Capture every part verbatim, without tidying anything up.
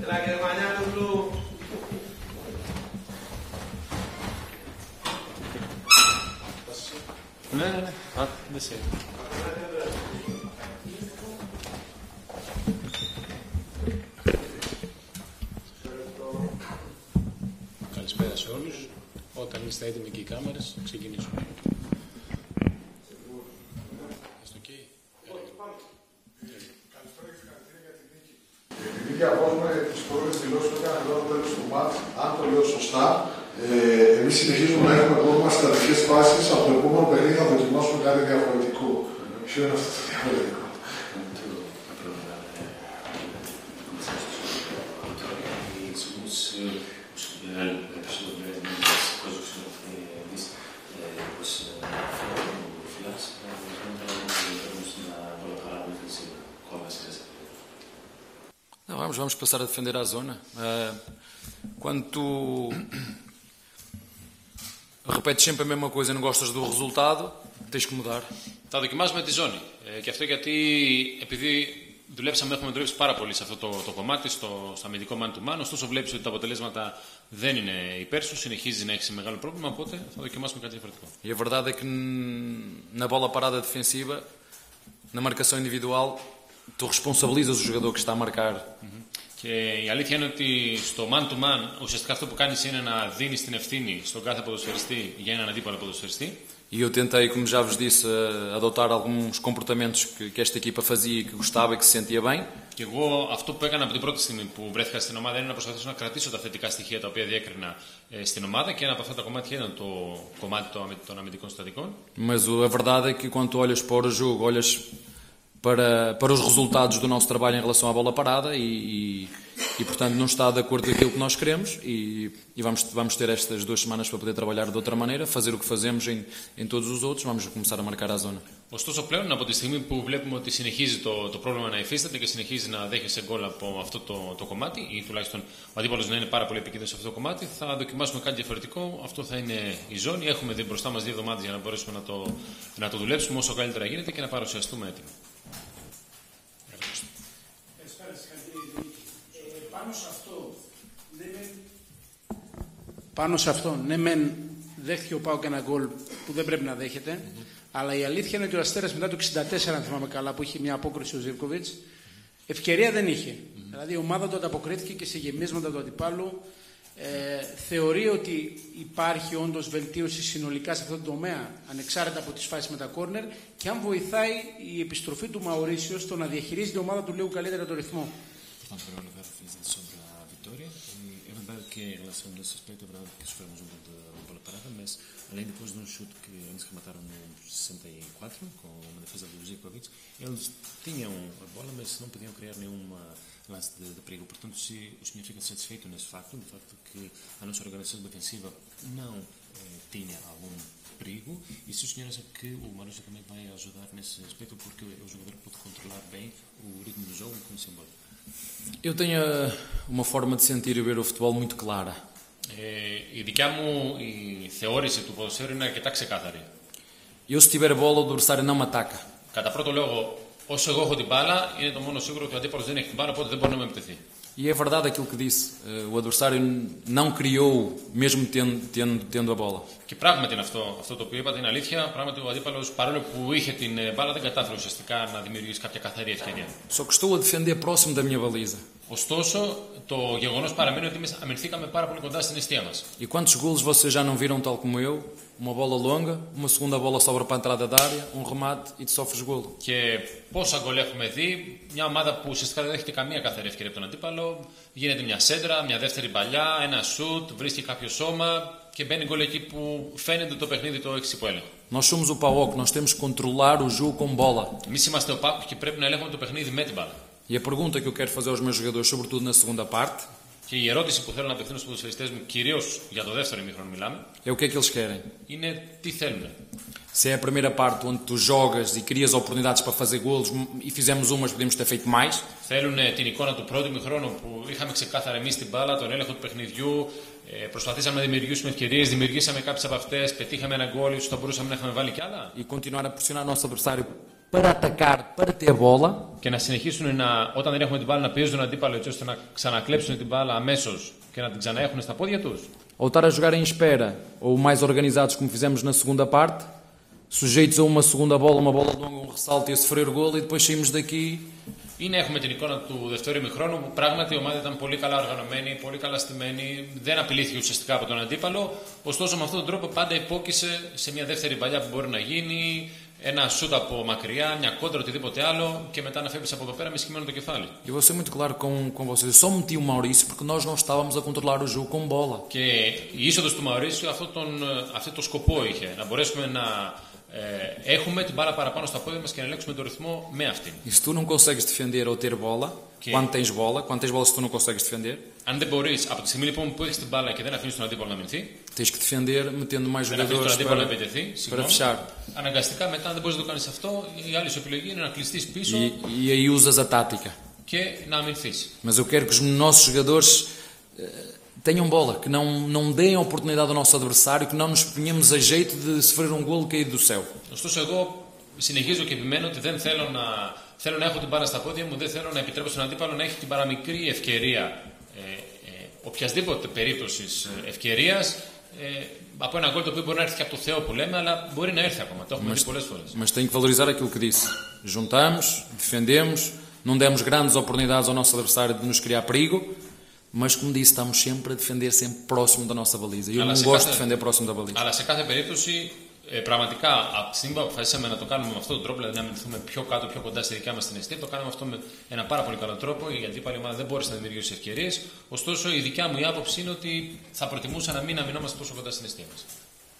Έλα Γερμανιάνογλου. Ναι, ναι, ναι. Α, δεν σε. Καλησπέρα σε όλους. Όταν είστε έτοιμοι και οι κάμερες, ξεκινήσουμε. Επειδή απόγευμα τις πρώτες δηλώσεις που έκανα εδώ τέλος του μάτς, αν το λέω σωστά, ε, εμείς συνεχίζουμε να έχουμε πρόβλημα στις στατικές φάσεις. Από το επόμενο παιχνίδι θα δοκιμάσουμε κάτι διαφορετικό. Ποιο είναι αυτό το διαφορετικό? Não, vamos, vamos passar a defender a zona. Uh, quando tu repetes sempre a mesma coisa e não gostas do resultado, tens que mudar. Θα δοκιμάσουμε τη ζώνη. Ε, και αυτό γιατί επειδή δουλέψαμε, έχουμε δουλέψει πάρα πολύ σε αυτό το, το κομμάτι, στο, στο αμυντικό man to man, ωστόσο βλέπεις ότι τα αποτελέσματα δεν είναι υπέρ σου, συνεχίζει να έχει μεγάλο πρόβλημα, οπότε θα δοκιμάσουμε κάτι διαφορετικό. E a verdade é que na bola parada defensiva, na marcação individual, tu responsabilizas o jogador que está a marcar. Mm-hmm. Και η αλήθεια είναι ότι στο man to man, ουσιαστικά αυτό που κάνεις είναι να δίνεις την ευθύνη στον κάθε ποδοσφαιριστή για έναν αντίπαλο ποδοσφαιριστή. E eu tentei, como já vos disse, adotar alguns comportamentos que, que esta equipa fazia e que gostava e que se sentia bem. Και εγώ αυτό που έκανα από την πρώτη στιγμή που βρέθηκα στην ομάδα είναι να προσπαθήσω να κρατήσω τα θετικά στοιχεία τα οποία διέκρινα ε, στην ομάδα και ένα από αυτά τα κομμάτια ήταν το κομμάτι των αμυντικών στατικών. Mas a verdade é que quando tu olhas para o jogo, olhas para, para os resultados do nosso trabalho em relação à bola parada e, e, e portanto não está de acordo com aquilo que nós queremos e, e vamos, vamos ter estas duas semanas para poder trabalhar de outra maneira, fazer o que fazemos em, em todos os outros, vamos começar a marcar a zona. Ωστόσο πλέον από τη στιγμή που βλέπουμε ότι συνεχίζει το, το πρόβλημα να υφίσταται και συνεχίζει να δέχεσαι γκολ από αυτό το, το κομμάτι ή τουλάχιστον ο αντίπαλος να είναι πάρα πολύ επικίνδυνος σε αυτό το κομμάτι, θα δοκιμάσουμε κάτι διαφορετικό. Αυτό θα είναι η ζώνη. Έχουμε δει μπροστά μας δύο εβδομάδες για να μπορέσουμε να το, να το δουλέψουμε όσο καλύτερα γίνεται και να παρουσιαστούμε έτοιμοι. Πάνω σε αυτό, ναι, μεν, πάνω σε αυτό, ναι μεν δέχτηκε ο ΠΑΟΚ ένα γκολ που δεν πρέπει να δέχεται, mm-hmm. αλλά η αλήθεια είναι ότι ο Αστέρας μετά το εξήντα τέσσερα, αν θυμάμαι καλά, που είχε μια απόκριση ο Ζίβκοβιτς, ευκαιρία δεν είχε. Mm-hmm. Δηλαδή η ομάδα του ανταποκρίθηκε και σε γεμίσματα του αντιπάλου. Ε, θεωρεί ότι υπάρχει όντως βελτίωση συνολικά σε αυτό το τομέα, ανεξάρτητα από τις φάσεις με τα κόρνερ, και αν βοηθάει η επιστροφή του Μαουρίσιο στο να διαχειρίζει την ομάδα του λίγο καλύτερα το ρυθμό. Portanto, para levar a felicidade sobre a vitória. E é verdade que em relação a esse aspecto, é verdade que sofremos um gol de bola parada, mas além depois de um chute que eles remataram no sessenta e quatro, com uma defesa do Zivkovic, eles tinham a bola, mas não podiam criar nenhum lance de, de perigo. Portanto, se o senhor fica satisfeito nesse facto, no facto que a nossa organização defensiva não eh, tinha algum perigo, e se o senhor acha que o Marussia também vai ajudar nesse aspecto, porque o jogador pode controlar bem o ritmo do jogo com o embora. Eu tenho uma forma de sentir e ver o futebol muito clara. Ε, η δικιά μου η θεώρηση του ποδοσφαίρου είναι αρκετά ξεκάθαρη. Eu, se tiver a bola, o adversário não me ataca. Κατά πρώτο λόγο, όσο εγώ έχω την μπάλα, είναι το μόνο σίγουρο ότι ο αντίπαλος δεν έχει την μπάλα, οπότε δεν μπορεί να με επιτεθεί. E é verdade aquilo que disse. O adversário não criou, mesmo tendo, tendo, tendo a bola. Και πράγματι είναι αυτό, αυτό το οποίο είπατε, είναι αλήθεια. Πράγματι ο αντίπαλος, παρόλο που είχε την μπάλα, δεν κατάφερε ουσιαστικά να δημιουργήσει κάποια καθαρή ευκαιρία. Só que estou a defender próximo da minha baliza. Ωστόσο, το γεγονός παραμένει ότι εμείς αμυνθήκαμε πάρα πολύ κοντά στην αιστεία μας. E quantos golos vocês já não viram tal como eu? Uma bola longa, uma segunda bola sobra para a entrada da área, um remate e tu sofres golo. Και πόσα γκολ έχουμε δει, μια ομάδα που ουσιαστικά δεν δέχεται καμία καθαρή ευκαιρία από τον αντίπαλο, γίνεται μια σέντρα, μια δεύτερη παλιά, ένα σουτ, βρίσκει κάποιο σώμα και μπαίνει γκολ εκεί που φαίνεται το παιχνίδι το έχει υπό έλεγχο. Nós somos o PAOK, nós temos que controlar o jogo com bola. Εμείς είμαστε ο ΠΑΟΚ και πρέπει να ελέγχουμε το παιχνίδι με την μπάλα. E a pergunta que eu quero fazer aos meus jogadores, sobretudo na segunda parte, και η ερώτηση που θέλω να απευθύνω στους ποδοσφαιριστές μου, κυρίως για το δεύτερο ημίχρονο μιλάμε, é o que é que eles querem. είναι τι θέλουν. Se é a primeira parte onde tu jogas e crias oportunidades para fazer golos e fizemos umas, podíamos ter feito mais. Θέλουν την εικόνα του πρώτου ημίχρονου που είχαμε ξεκάθαρα εμείς την μπάλα, τον έλεγχο του παιχνιδιού, ε, προσπαθήσαμε να δημιουργήσουμε ευκαιρίες, δημιουργήσαμε κάποιες από αυτές, πετύχαμε ένα γκολ, ίσως θα μπορούσαμε να έχουμε βάλει κι άλλα. E continuar a pressionar o nosso adversário para atacar, para ter bola. Και να συνεχίσουν να, όταν δεν έχουμε την μπάλα να πιέζουν τον αντίπαλο έτσι ώστε να ξανακλέψουν την μπάλα αμέσως και να την ξαναέχουν στα πόδια τους. Ou estar a jogar em espera, ou mais organizados como fizemos na segunda parte, sujeitos a uma segunda bola, uma bola longa, um ressalto e a sofrer golo e depois saímos daqui. Ή να έχουμε την εικόνα του δεύτερου ημιχρόνου που πράγματι η ομάδα ήταν πολύ καλά οργανωμένη, πολύ καλά στημένη, δεν απειλήθηκε ουσιαστικά από τον αντίπαλο. Ωστόσο, με αυτόν τον τρόπο πάντα υπόκεισε σε μια δεύτερη παλιά που μπορεί να γίνει, ένα σούτ από μακριά, μια κόντρα, οτιδήποτε άλλο και μετά να φεύγει από εδώ πέρα με σκυμμένο το κεφάλι. Eu vou ser muito claro com, com vocês. Eu só meti o Maurício porque nós não estávamos a controlar o jogo com bola. Και η είσοδος του Μαουρίσιο αυτό, τον, αυτό το σκοπό είχε, να μπορέσουμε να ε, έχουμε την μπάλα παραπάνω στα πόδια μας και να ελέγξουμε τον ρυθμό με αυτήν. E se tu não consegues defender ou ter bola, Que- quando tens bola, quando tens bola se tu não consegues defender, Αν δεν μπορείς, από τη στιγμή λοιπόν που έχεις την μπάλα και δεν αφήνεις τον αντίπαλο να μηνθεί, tens que defender metendo mais δεν αφήνεις τον jogadores αντίπαλο να para, επιτεθεί, para συγγνώμη, fechar. αναγκαστικά μετά, αν δεν μπορείς να το κάνεις αυτό, η άλλη σου επιλογή είναι να κλειστείς πίσω E, e aí usas a tática. και να αμυνθείς. Mas eu quero que os nossos jogadores eh, tenham bola, que não, não deem a oportunidade ao nosso adversário, que não nos ponhamos a jeito de sofrer um golo caído do céu. Ωστόσο, εγώ συνεχίζω και επιμένω ότι δεν θέλω να, θέλω να έχω την μπάλα στα πόδια μου, δεν θέλω να επιτρέπω στον αντίπαλο να έχει την παραμικρή ευκαιρία, ε, ε, οποιασδήποτε περίπτωση ευκαιρία, ε, από ένα γκολ το οποίο μπορεί να έρθει και από το Θεό που λέμε, αλλά μπορεί να έρθει ακόμα. Το έχουμε δει πολλές φορές. Mas tenho que valorizar aquilo que disse. Juntamos, defendemos, não demos grandes oportunidades ao nosso adversário de nos criar perigo, mas como disse, estamos sempre a defender sempre próximo da nossa baliza. E eu Αλλά não σε gosto de κάθε- defender próximo da baliza. Αλλά σε κάθε περίπτωση, ε, πραγματικά από τη στιγμή που αποφασίσαμε να το κάνουμε με αυτόν τον τρόπο, δηλαδή να μηνθούμε πιο κάτω, πιο κοντά στη δικιά μας την αιστεία, το κάναμε αυτό με ένα πάρα πολύ καλό τρόπο. Η αντίπαλη ομάδα δεν μπόρεσε να δημιουργήσει ευκαιρίες. Ωστόσο, η δικιά μου η άποψη είναι ότι θα προτιμούσα να μην αμυνόμαστε τόσο κοντά στην αιστεία μας.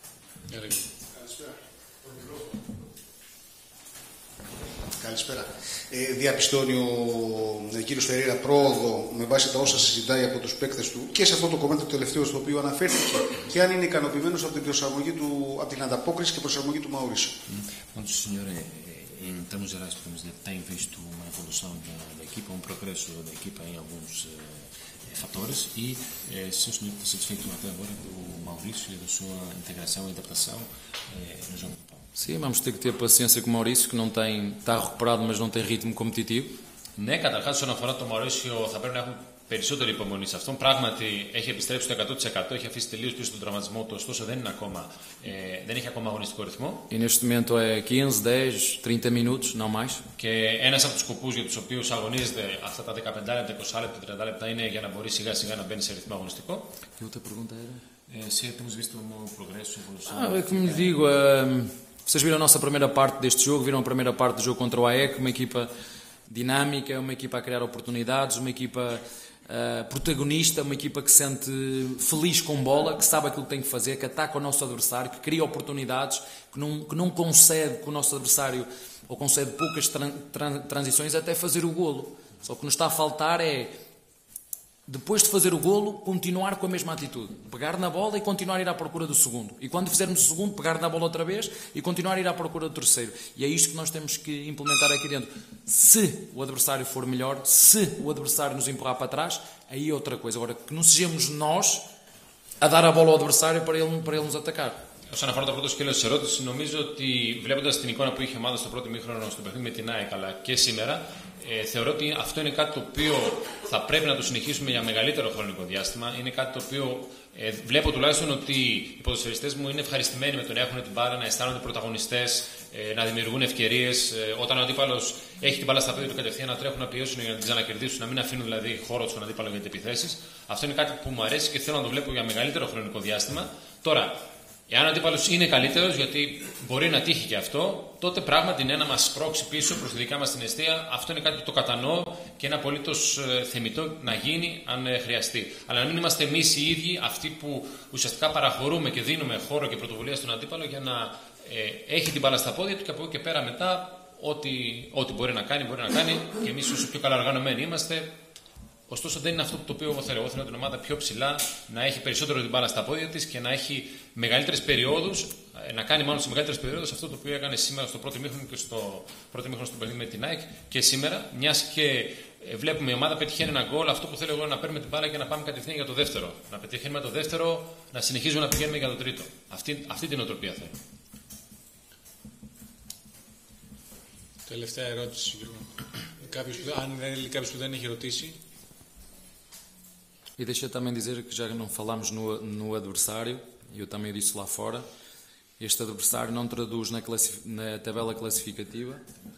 Καλησπέρα. Ε, διαπιστώνει ο ε, κύριος Φερέιρα πρόοδο με βάση τα όσα συζητάει από τους παίκτες του και σε αυτό το κομμάτι το τελευταίο στο οποίο αναφέρθηκε και αν είναι icanopiμένος από την προσαρμογή του, από την ανταπόκριση και προσαρμογή του Μαουρίσιο. Quanto o senhor, eh, em termos gerais, podemos dizer, tem visto uma evolução da, da equipa, um progresso da equipa em alguns eh, fatores e eh, se o senhor está satisfeito até agora do Maurício e da sua integração e adaptação eh, no jogo do Paulo? Sim, vamos ter que ter paciência com o Maurício, que não tem, está recuperado, mas não tem ritmo competitivo. Ναι, καταρχάς, όσον αφορά το Μαουρίσιο, θα πρέπει να έχουμε περισσότερη υπομονή σε αυτόν. Πράγματι, έχει επιστρέψει το εκατό τοις εκατό, έχει αφήσει τελείως πίσω τον τραυματισμό του, ωστόσο δεν, είναι ακόμα, ε, δεν έχει ακόμα αγωνιστικό ρυθμό. E neste momento é quinze, dez, trinta minutos, não mais. Και ένας από τους σκοπούς για τους οποίους αγωνίζεται αυτά τα δεκαπέντε λεπτά, είκοσι λεπτά, τριάντα λεπτά είναι για να μπορεί σιγά σιγά να μπαίνει σε ρυθμό αγωνιστικό. E outra pergunta era? Eh, se temos visto um progresso, evolução. Ah, é como lhe digo, hum, vocês viram a nossa primeira parte deste jogo, viram a primeira parte do jogo contra o A E C, uma equipa dinâmica, uma equipa a criar oportunidades, uma equipa uh, protagonista, uma equipa que se sente feliz com bola, que sabe aquilo que tem que fazer, que ataca o nosso adversário, que cria oportunidades, que não, que não concede que o nosso adversário, ou concede poucas tran, tran, transições até fazer o golo. Só que nos está a faltar é, depois de fazer o golo, continuar com a mesma atitude. Pegar na bola e continuar a ir à procura do segundo. E quando fizermos o segundo, pegar na bola outra vez e continuar a ir à procura do terceiro. E é isto que nós temos que implementar aqui dentro. Se o adversário for melhor, se o adversário nos empurrar para trás, aí é outra coisa. Agora, que não sejamos nós a dar a bola ao adversário para ele, para ele nos atacar. Όσον αφορά το πρώτο σκέλος της ερώτησης, νομίζω ότι βλέποντας την εικόνα που είχε η ομάδα στο πρώτο μήχρονο στο παιχνίδι με την ΑΕΚ αλλά και σήμερα, ε, θεωρώ ότι αυτό είναι κάτι το οποίο θα πρέπει να το συνεχίσουμε για μεγαλύτερο χρονικό διάστημα. Είναι κάτι το οποίο ε, βλέπω τουλάχιστον ότι οι ποδοσφαιριστές μου είναι ευχαριστημένοι με το να έχουν την μπάλα, να αισθάνονται πρωταγωνιστές, ε, να δημιουργούν ευκαιρίες. Ε, όταν ο αντίπαλος έχει την μπάλα στα πόδια του κατευθείαν να τρέχουν να πιέσουν για να την ξανακερδίσουν, να μην αφήνουν δηλαδή χώρο στον αντίπαλο για τις επιθέσεις. Αυτό είναι κάτι που μου αρέσει και θέλω να το βλέπω για μεγαλύτερο χρονικό διάστημα. Τώρα, εάν ο αντίπαλος είναι καλύτερος, γιατί μπορεί να τύχει και αυτό, τότε πράγματι είναι να μας σπρώξει πίσω προς τη δικιά μας την αιστεία. Αυτό είναι κάτι που το κατανοώ και είναι απολύτως θεμιτό να γίνει αν χρειαστεί. Αλλά να μην είμαστε εμείς οι ίδιοι αυτοί που ουσιαστικά παραχωρούμε και δίνουμε χώρο και πρωτοβουλία στον αντίπαλο για να ε, έχει την μπάλα στα πόδια του και από εκεί και πέρα μετά ό,τι, ό,τι μπορεί να κάνει, μπορεί να κάνει και εμείς όσο πιο καλά οργανωμένοι είμαστε. Ωστόσο, δεν είναι αυτό το οποίο εγώ θέλω. Εγώ θέλω την ομάδα πιο ψηλά, να έχει περισσότερο την μπάλα στα πόδια της και να έχει μεγαλύτερες περιόδους, να κάνει μάλλον σε μεγαλύτερες περιόδους αυτό το οποίο έκανε σήμερα στο πρώτο μήχρονο και στο πρώτο μήχρονο στο παιχνίδι με την ΑΕΚ και σήμερα, μιας και βλέπουμε η ομάδα πετυχαίνει ένα γκολ. Αυτό που θέλω εγώ είναι να παίρνουμε την μπάλα και να πάμε κατευθείαν για το δεύτερο. Να πετυχαίνουμε το δεύτερο, να συνεχίζουμε να πηγαίνουμε για το τρίτο. Αυτή, αυτή την οτροπία θέλω. Τελευταία ερώτηση, κάποιος που, αν δεν, κάποιος που δεν έχει ρωτήσει. E deixa também dizer que já não falámos no, no adversário, e eu também disse lá fora, este adversário não traduz na, na tabela classificativa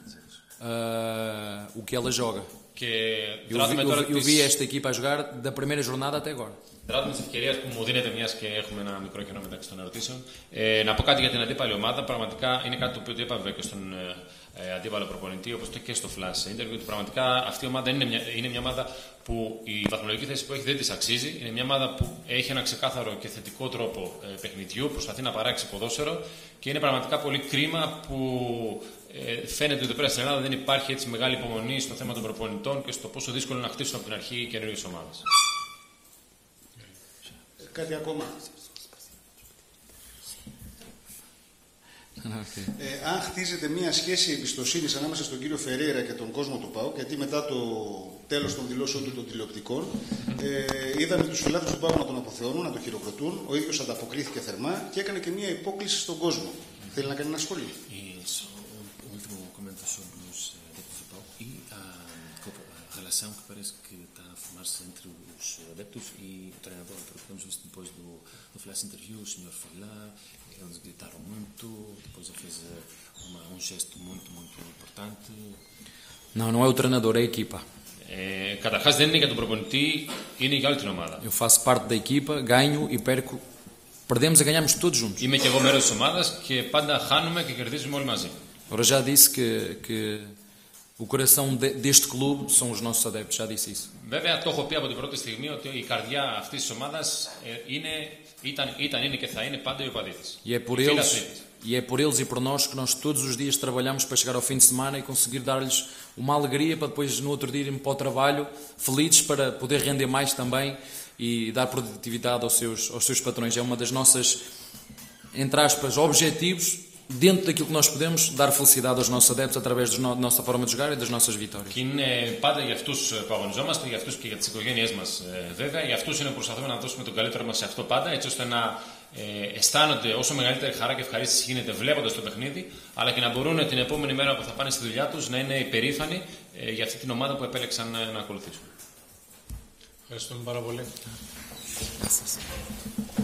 uh, o que ela joga. Και eu, vi, eu, eu vi esta equipa a jogar da primeira jornada até agora. Δράτω με τις ευκαιρίες που μου δίνετε, μιας και έχουμε ένα μικρό κενό μεταξύ των ερωτήσεων, ε, να πω κάτι για την αντίπαλη ομάδα. Πραγματικά είναι κάτι το οποίο το είπα βέβαια και στον ε, αντίπαλο προπονητή, όπως το και στο flash interview. Ότι πραγματικά αυτή η ομάδα είναι μια, είναι μια ομάδα που η βαθμολογική θέση που έχει δεν της αξίζει. Είναι μια ομάδα που έχει ένα ξεκάθαρο και θετικό τρόπο ε, παιχνιδιού, προσπαθεί να παράξει ποδόσφαιρο και είναι πραγματικά πολύ κρίμα που ε, φαίνεται ότι εδώ πέρα στην Ελλάδα δεν υπάρχει έτσι μεγάλη υπομονή στο θέμα των προπονητών και στο πόσο δύσκολο είναι να χτίσουν από την αρχή οι καινούργιες ομάδες. Κάτι ακόμα. Okay. Ε, αν χτίζεται μια σχέση εμπιστοσύνης ανάμεσα στον κύριο Φερέιρα και τον κόσμο του ΠΑΟΚ, γιατί μετά το τέλος των δηλώσεων του των τηλεοπτικών ε, είδαμε τους φιλάθλους του ΠΑΟΚ να τον αποθεώνουν, να τον χειροκροτούν, ο ίδιος ανταποκρίθηκε θερμά και έκανε και μια υπόκληση στον κόσμο. Θέλει να κάνει ένα σχόλιο. A relação que parece que está a formar-se entre os adeptos e o treinador, porque temos visto depois do, do flash interview, o senhor foi lá, eles gritaram muito, depois ele fez uma, um gesto muito, muito importante. Não, não é o treinador, é a equipa. Ε, καταρχάς δεν είναι για τον προπονητή, είναι για όλη την ομάδα. Eu faço parte da equipa, ganho e perco, perdemos e ganhamos todos juntos. Είμαι και εγώ μέρος της ομάδας και πάντα χάνουμε και κερδίζουμε όλοι μαζί. Agora já disse que, que o coração de, deste clube são os nossos adeptos, já disse isso. Βέβαια το έχω πει από την πρώτη στιγμή ότι η καρδιά αυτής της ομάδας είναι, ήταν, ήταν, είναι και θα είναι πάντα οι οπαδοί της. E é por eles, e é por eles e por nós que nós todos os dias trabalhamos para chegar ao fim de semana e conseguir dar-lhes uma alegria para depois no outro dia irem para o trabalho felizes para poder render mais também e dar produtividade aos seus, aos seus patrões. É uma das nossas, entre aspas, objetivos, dentro daquilo que nós podemos, dar felicidade aos nossos adeptos através da nossa forma de jogar e das nossas vitórias. Και είναι πάντα για αυτούς που αγωνιζόμαστε, για αυτούς και για τις οικογένειές μας βέβαια. Για αυτούς είναι που προσπαθούμε να δώσουμε τον καλύτερο μας σε αυτό πάντα, έτσι ώστε να ε, αισθάνονται όσο μεγαλύτερη χαρά και ευχαρίστηση γίνεται βλέποντας το παιχνίδι, αλλά και να μπορούν την επόμενη μέρα που θα πάνε στη δουλειά τους να είναι υπερήφανοι ε, για αυτή την ομάδα που επέλεξαν να, να ακολουθήσουν. Ευχαριστούμε πάρα πολύ.